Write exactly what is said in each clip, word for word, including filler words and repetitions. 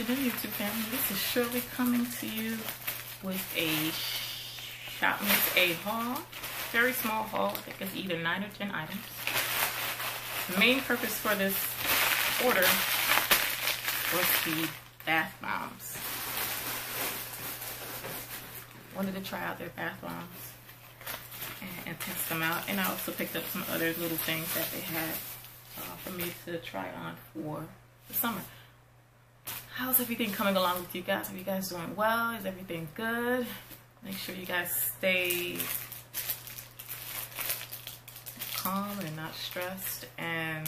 afternoon, YouTube family. This is Shirley coming to you with a Shop Miss A haul. Very small haul. I think it's either nine or ten items. The main purpose for this order was the bath bombs. Wanted to try out their bath bombs and, and test them out. And I also picked up some other little things that they had uh, for me to try on for the summer. How's everything coming along with you guys? Are you guys doing well? Is everything good? Make sure you guys stay calm and not stressed, and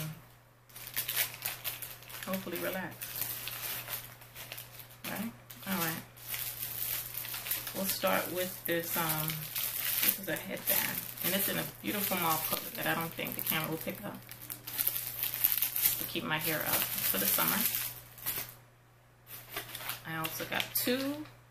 hopefully relaxed. Right? Alright. We'll start with this, um, this is a headband. And it's in a beautiful mauve color that I don't think the camera will pick up. To keep my hair up for the summer. I also got two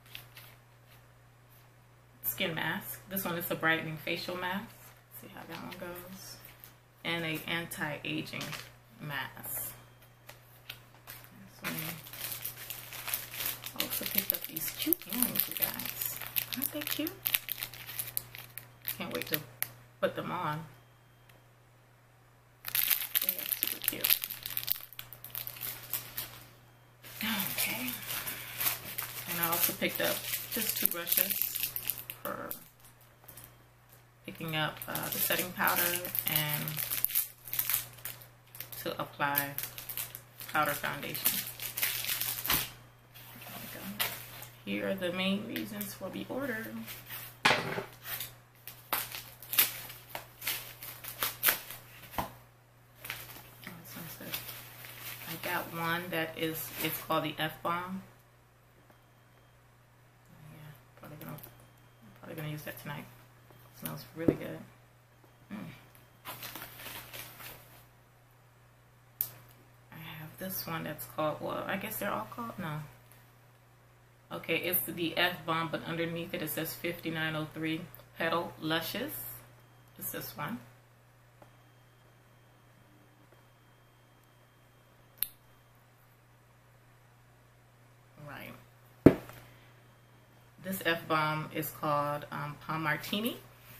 skin masks. This one is a brightening facial mask. See how that one goes. And a anti-aging mask. So I also picked up these cute earrings, you guys. Aren't they cute? Can't wait to put them on. They are super cute. Okay. And I also picked up just two brushes for picking up uh, the setting powder and to apply powder foundation. There we go. Here are the main reasons for the order. I got one that is, it's called the F-Bomb. Probably gonna, probably gonna use that tonight. It smells really good. Mm. I have this one that's called, well, I guess they're all called, no. Okay, it's the F-Bomb, but underneath it, it says fifty-nine oh three Petal Luscious. It's this one. This F-Bomb is called um, Palm Martini.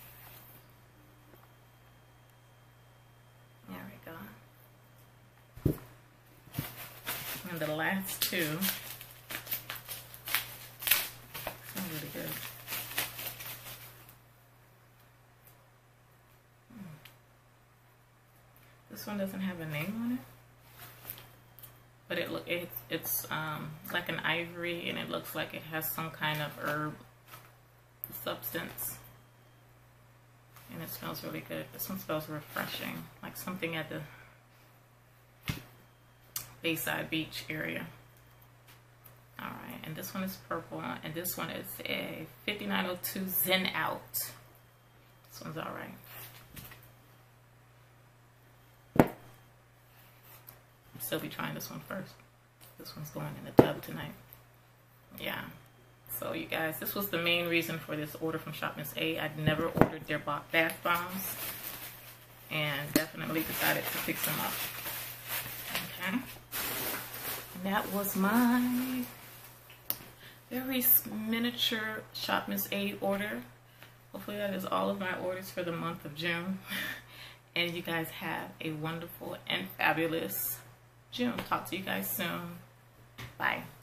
There we go. And the last two smell really good. This one doesn't have a name on it. But it look it's it's um like an ivory, and it looks like it has some kind of herb substance, and it smells really good. This one smells refreshing, like something at the Bayside Beach area. All right, and this one is purple, and this one is a fifty-nine oh two Zen Out. This one's all right. Still be trying this one first. This one's going in the tub tonight. Yeah. So you guys, this was the main reason for this order from Shop Miss A. I'd never ordered their bath bombs, and definitely decided to pick some up. Okay. And that was my very miniature Shop Miss A order. Hopefully that is all of my orders for the month of June. And you guys have a wonderful and fabulous June. Talk to you guys soon. Bye.